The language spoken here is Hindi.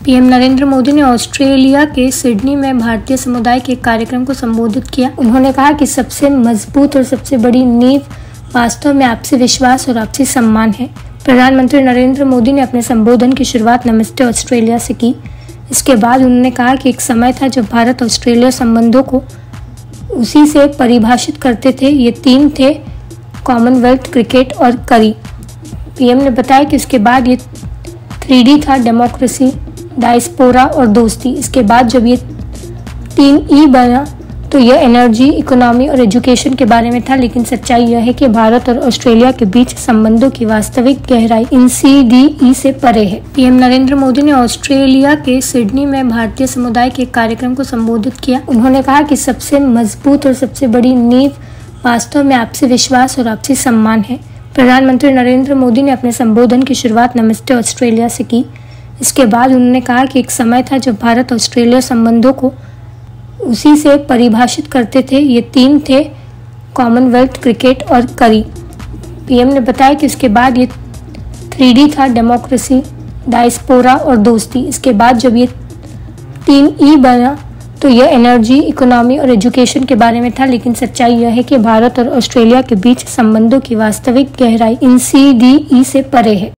पीएम नरेंद्र मोदी ने ऑस्ट्रेलिया के सिडनी में भारतीय समुदाय के कार्यक्रम को संबोधित किया। उन्होंने कहा कि सबसे मजबूत और सबसे बड़ी नींव वास्तव में आपसी विश्वास और आपसी सम्मान है। प्रधानमंत्री नरेंद्र मोदी ने अपने संबोधन की शुरुआत नमस्ते ऑस्ट्रेलिया से की। इसके बाद उन्होंने कहा कि एक समय था जब भारत ऑस्ट्रेलिया संबंधों को उसी से परिभाषित करते थे। ये तीन थे, कॉमनवेल्थ, क्रिकेट और करी। पीएम ने बताया कि उसके बाद ये 3D था, डेमोक्रेसी, डायस्पोरा और दोस्ती। इसके बाद जब ये 3E बना तो यह एनर्जी, इकोनॉमी और एजुकेशन के बारे में था। लेकिन सच्चाई यह है कि भारत और ऑस्ट्रेलिया के बीच संबंधों की वास्तविक गहराई इन CDE से परे है। पीएम नरेंद्र मोदी ने ऑस्ट्रेलिया के सिडनी में भारतीय समुदाय के कार्यक्रम को संबोधित किया। उन्होंने कहा कि सबसे मजबूत और सबसे बड़ी नींव वास्तव में आपसी विश्वास और आपसी सम्मान है। प्रधानमंत्री नरेंद्र मोदी ने अपने संबोधन की शुरुआत नमस्ते ऑस्ट्रेलिया से की। इसके बाद उन्होंने कहा कि एक समय था जब भारत ऑस्ट्रेलिया संबंधों को उसी से परिभाषित करते थे। ये तीन थे, कॉमनवेल्थ, क्रिकेट और करी। पीएम ने बताया कि उसके बाद ये 3D था, डेमोक्रेसी, डायस्पोरा और दोस्ती। इसके बाद जब ये 3E बना तो यह एनर्जी, इकोनॉमी और एजुकेशन के बारे में था। लेकिन सच्चाई यह है कि भारत और ऑस्ट्रेलिया के बीच संबंधों की वास्तविक गहराई इन CDE से परे है।